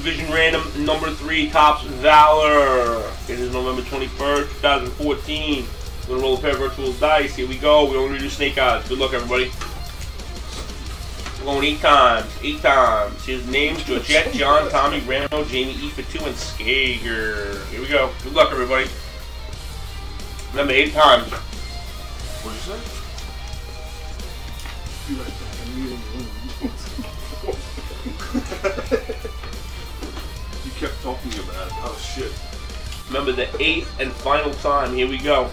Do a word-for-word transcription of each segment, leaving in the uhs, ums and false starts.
Division Random number three, Topps Valor. It is November twenty-first, two thousand fourteen. We're gonna roll a pair of virtual dice. Here we go. We only do snake eyes. Good luck, everybody. We're going eight times. Eight times. His names: Georgette, John, Tommy, Ramo, Jamie, E for two, and Skager. Here we go. Good luck, everybody. Remember, eight times. What did you say? You like that? I'm reading the room. You kept talking about it. Oh shit. Remember the eighth and final time. Here we go.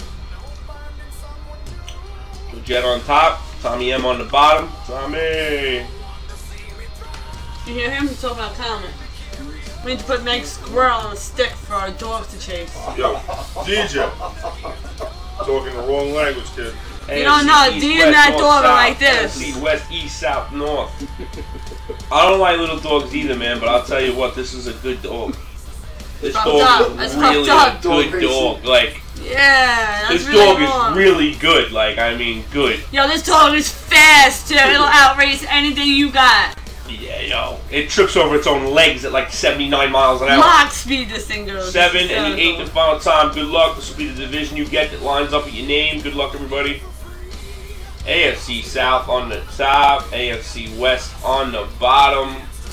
Jet on top, Tommy M on the bottom. Tommy. You hear him? He's talking about Tommy. We need to put Meg Squirrel on a stick for our dogs to chase. Yo, D J. Talking the wrong language, kid. You don't know, D and that dog are like this. East, west, east, south, north. I don't like little dogs either, man, but I'll tell you what, this is a good dog. This dog is really a good dog. Like, yeah, that's this really dog long. is really good. Like, I mean, good. Yo, this dog is fast, too. It'll outrace anything you got. Yeah, yo. It trips over its own legs at like seventy-nine miles an hour. Lock speed, this thing goes. Seven and the eighth and final time. Good luck. This will be the division you get that lines up with your name. Good luck, everybody. A F C South on the top. A F C West on the bottom.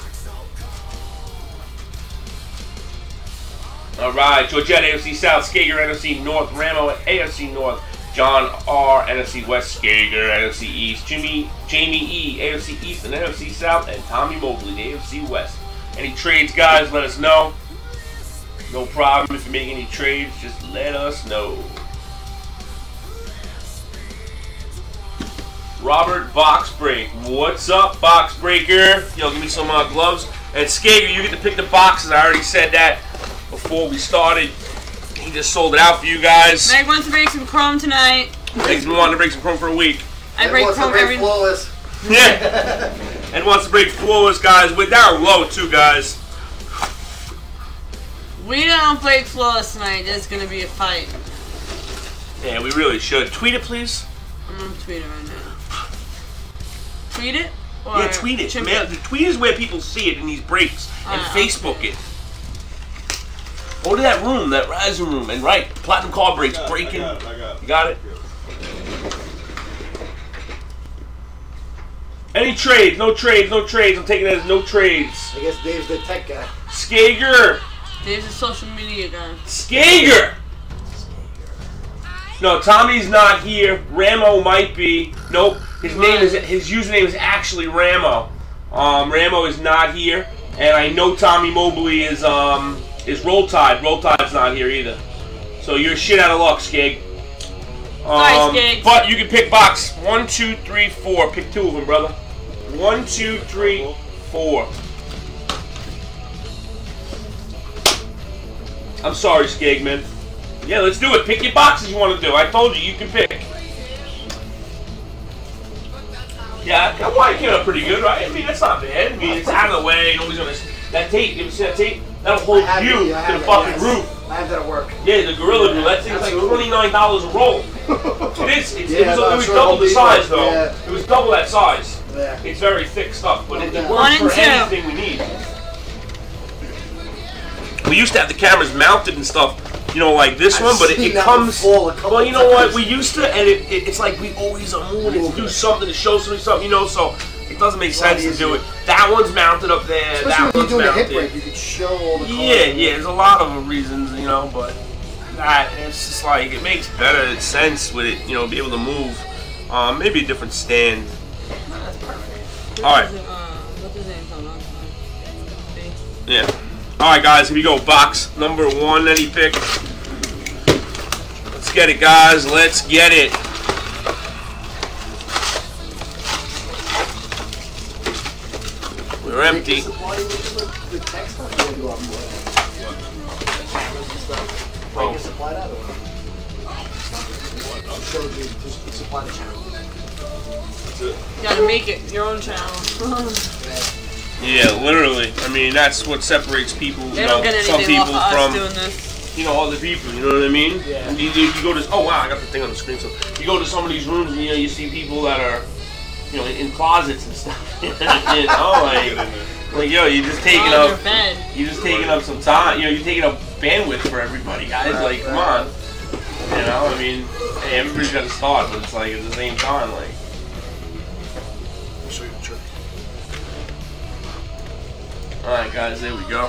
Alright, Georgette, A F C South, Skager, N F C North, Ramo, A F C North, John R, N F C West, Skager, N F C East, Jimmy, Jamie E, A F C East and N F C South, and Tommy Mobley, the A F C West. Any trades, guys, let us know. No problem if you make any trades, just let us know. Robert Boxbreak, what's up, Boxbreaker? Yo, give me some uh, gloves. And Skager, you get to pick the boxes. I already said that before we started. He just sold it out for you guys. Meg wants to break some chrome tonight. Meg's been wanting to break some chrome for a week. I break chrome every... flawless. Yeah. And wants to break flawless, guys. We're down low, too, guys. We don't break flawless tonight. There's going to be a fight. Yeah, we really should. Tweet it, please. I'm going to tweet it right now. Tweet it? Or yeah, tweet it. Man, the tweet is where people see it in these breaks. And uh, Facebook it. Go to that room, that rising room, and write Platinum Card Breaks, I got it, breaking. I got it, I got it. You got it? Any trades? No trades, no trades. I'm taking it as no trades. I guess Dave's the tech guy. Skager. Dave's a social media guy. Skager. No, Tommy's not here. Ramo might be. Nope. His name is his username is actually Ramo. Um, Ramo is not here, and I know Tommy Mobley is um is Roll Tide. Roll Tide's not here either. So you're shit out of luck, Skig. Um, Skig. But you can pick box one, two, three, four. Pick two of them, brother. One, two, three, four. I'm sorry, Skig, man. Yeah, let's do it. Pick your boxes you want to do. I told you, you can pick. Yeah, that wire came out pretty good, right? I mean, that's not bad. I mean, it's out of the way. Nobody's gonna. That tape, you ever see that tape? That'll hold you it, to the it, fucking yes. roof. I have that at work. Yeah, the Gorilla Glue. That thing's like twenty-nine dollars a roll. It is. It's, Yeah, it was, it was sure double the size, though. Yeah. It was double that size. Yeah. It's very thick stuff, but it, it One works and for two. anything we need. We used to have the cameras mounted and stuff. You know, like this I've one, but it, seen it that comes. one fall a couple Well, you know what? times. We used to, and it, it, it's like we always are moving to do something to show somebody something, you know. So it doesn't make sense to do it. That one's mounted up there. Especially that when one's you're doing a mounted. hip break, you can show all the colors. Yeah, yeah. There's a lot of reasons, you know, but that it's just like it makes better sense with it, you know, be able to move. Um, maybe a different stand. That's perfect. All right. What's his name? Yeah. All right, guys. Here we go. Box number one that he picked. Let's get it, guys. Let's get it. We're empty. You gotta make it your own channel. Yeah, literally. I mean, that's what separates people. You They know, don't get some anything people off of from us doing this. you know other people. You know what I mean? Yeah. You, you, you go to oh wow, I got the thing on the screen. So you go to some of these rooms and you know you see people that are you know in closets and stuff. You know, like Like, yo, you're just taking on your up, bed. you're just taking up some time. You know, you're taking up bandwidth for everybody, guys. Like, come on. You know, I mean, hey, everybody's got to start, but it's like at the same time, like. I'll show you the trick. All right, guys, there we go.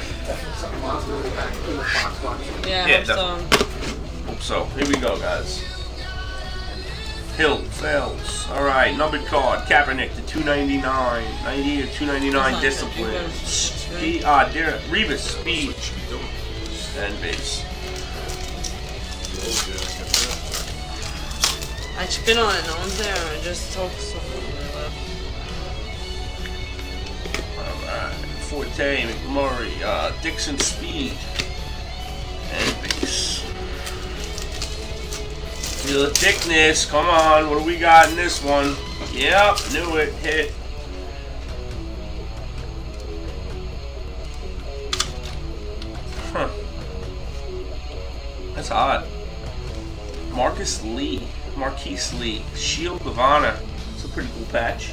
Yeah, Yeah, so. Hope so. Here we go, guys. Hill fails. All right, numbered card. Kaepernick to two ninety-nine. ninety to two ninety-nine. Discipline. Speed. Ah, dear. Revis. Speed. And base. I spin on it, no one's there. I just told someone they left. Alright. Forte, McMurray, uh, Dixon Speed. And base. Feel the thickness. Come on. What do we got in this one? Yep. Knew it. Hit. Huh. That's odd. Marcus Lee. Marquise Lee. Shield of Honor. It's a pretty cool patch.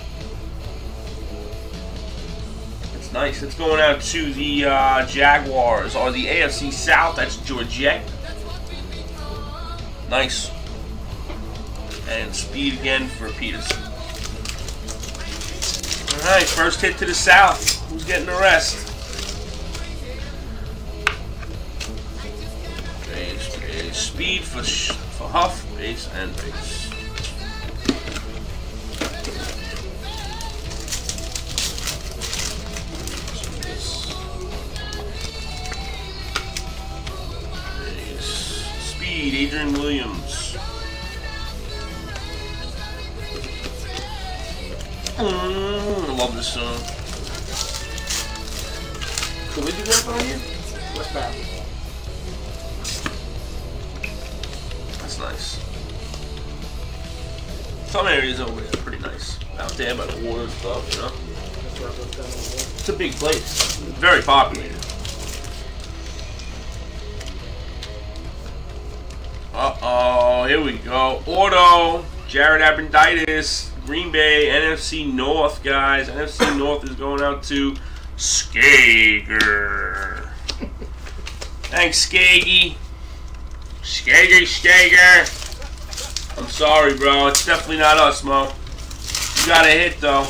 It's nice. It's going out to the uh, Jaguars or the A F C South. That's Georgette. Nice. And speed again for Peterson. Alright, first hit to the South. Who's getting the rest? Base, base. Speed for, for Huff. Base and base. Base. Speed, Adrian Williams. Mm, I love this song. So what did you get on here? What's that? That's nice. Some areas over there are pretty nice. Out there by the water and stuff, you know? That's where I looked down on the wall. It's a big place. Very populated. Uh-oh, here we go. Auto, Jared Abranditis, Green Bay, N F C North, guys. N F C North is going out to Skager. Thanks, Skaggy. Skager, Skager. I'm sorry, bro. It's definitely not us, Mo. You got a hit, though.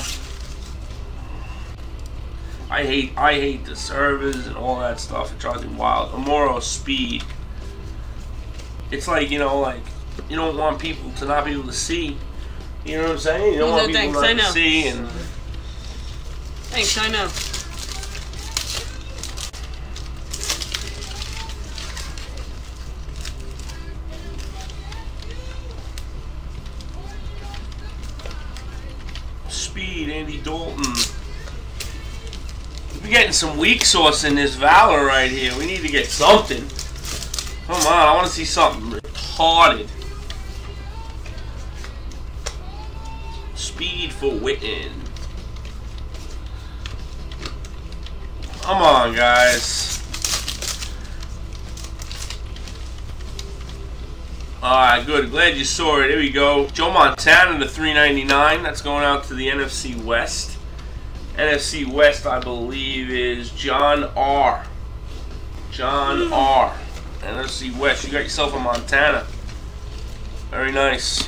I hate, I hate the servers and all that stuff. It drives me wild. Amoro Speed. It's like, you know, like, you don't want people to not be able to see. You know what I'm saying? You don't No, want people thanks, not I to know. see. And Thanks, I know. Speed, Andy Dalton. We're getting some weak sauce in this Valor right here. We need to get something. Come on, I want to see something retarded. Speed for Witten. Come on, guys. Alright, good. Glad you saw it. Here we go. Joe Montana to three ninety-nine. That's going out to the N F C West. N F C West, I believe, is John R. John R. N F C West. You got yourself a Montana. Very nice.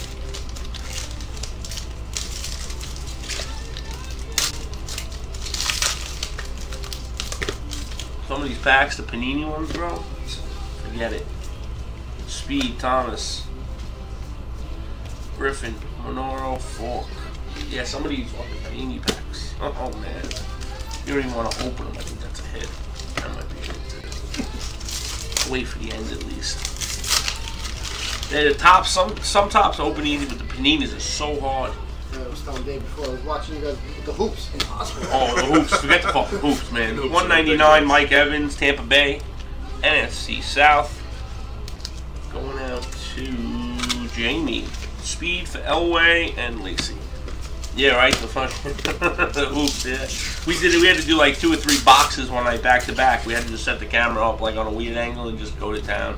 Some of these packs, the Panini ones, bro, forget it. Speed, Thomas. Griffin, Monoro, Falk. Yeah, some of these fucking Panini packs. Oh, man. You don't even want to open them. I think that's a hit. That might be a hit, too. Wait for the end, at least. Yeah, the tops, some, some tops open easy, but the Paninis are so hard. I was telling Dave before, I was watching you guys with the hoops in the hospital. Oh, the hoops. Forget the fucking hoops, man. one ninety-nine, Mike Evans, Tampa Bay. N F C South. Going out to Jamie. Speed for Elway and Lacey. Yeah, right. The fucking the hoops. Yeah, we did it. We had to do like two or three boxes one night back to back. We had to just set the camera up like on a weird angle and just go to town.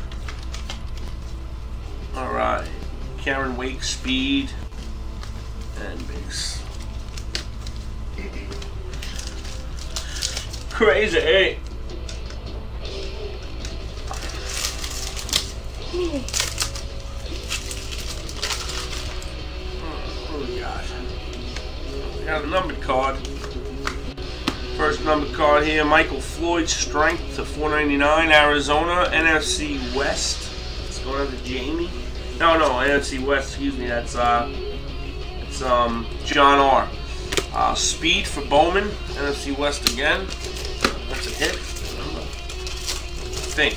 All right, Karen Wake, Speed and base. Crazy, hey. Oh, God. We got a numbered card. First numbered card here, Michael Floyd, strength to four ninety-nine, Arizona, N F C West. It's going out to Jamie. No, no, N F C West, excuse me, that's uh, it's um, John R. Uh, speed for Bowman, N F C West again. That's a hit, I think.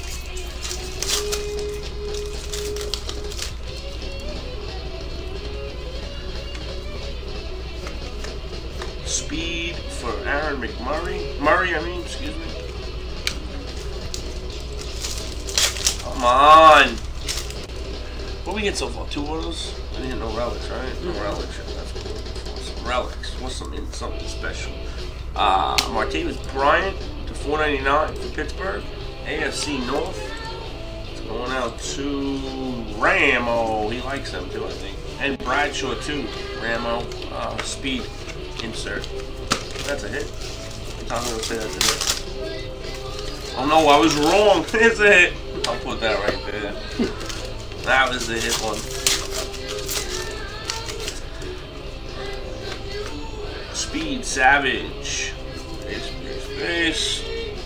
Speed for Aaron McMurray. Murray, I mean, excuse me. Come on. What we get so far? Two autos? I didn't know relics, right? No relics. That's cool. Some relics. What's something something special? Uh, Martavis Bryant to four ninety-nine for Pittsburgh. A F C North. It's going out to Ramo. He likes them too, I think. And Bradshaw too. Ramo. Uh, speed insert. That's a hit. I'm gonna say that's a hit. Oh no, I was wrong. It's a hit. I'll put that right there. That was the hit one. Speed Savage. Base, base, base.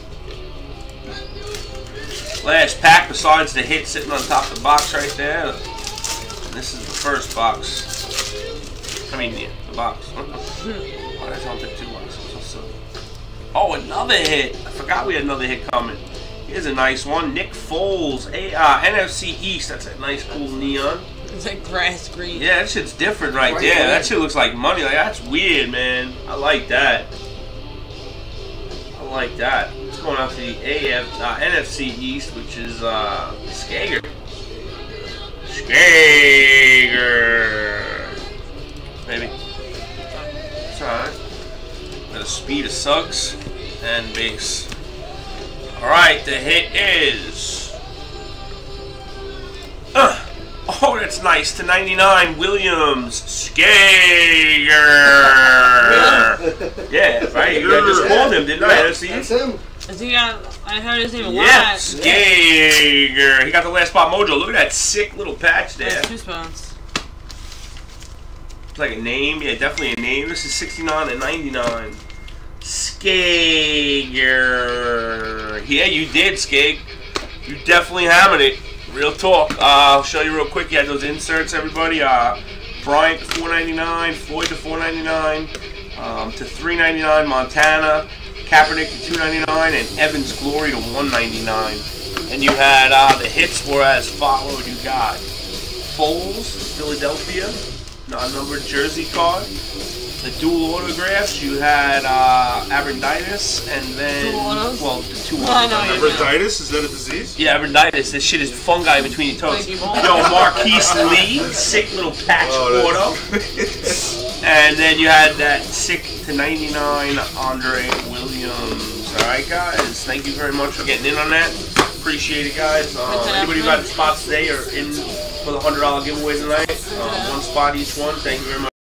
Last pack besides the hit sitting on top of the box right there. And this is the first box. I mean, yeah, the box. Why did I pick two boxes? So silly. Oh, another hit. I forgot we had another hit coming. Here's a nice one. Nick Foles, a, uh, N F C East. That's a nice, cool neon. It's like grass green. Yeah, that shit's different right, Right there. there. That shit looks like money. Like, that's weird, man. I like that. I like that. It's going out to the A F, uh, N F C East, which is uh, Skager. Skager. Maybe. It's alright. Got a speed of Suggs and base. Alright, the hit is. Uh, oh, that's nice. To ninety-nine, Williams. Skager. Yeah, right. You guys just called him, didn't I? That's him. Is he got, I heard his name a lot. Yeah, Skager. He got the last spot mojo. Look at that sick little patch there. That's two spots. It's like a name. Yeah, definitely a name. This is sixty-nine and ninety-nine. Skager. Yeah, you did, Skag. You definitely hammered it. Real talk. Uh, I'll show you real quick. You had those inserts, everybody. Uh, Bryant to four ninety-nine, Floyd to four ninety-nine, um, to three ninety-nine, Montana, Kaepernick to two ninety-nine, and Evans Glory to one ninety-nine. And you had uh, the hits were as followed. You got Foles, Philadelphia, non-numbered jersey card. The dual autographs, you had uh, Abrindaitis, and then, Dual autos? well, the two No, autos. no, no. Abrindaitis? Is that a disease? Yeah, Abrindaitis. This shit is fungi between your toes. Thank you, Yo, Paul. Marquise Lee, sick little patch Oh, auto. And then you had that sick to ninety-nine Andre Williams. Alright, guys. Thank you very much for getting in on that. Appreciate it, guys. Um, anybody who got the spots today are in for the one hundred dollar giveaway tonight. Um, one spot each one. Thank you very much.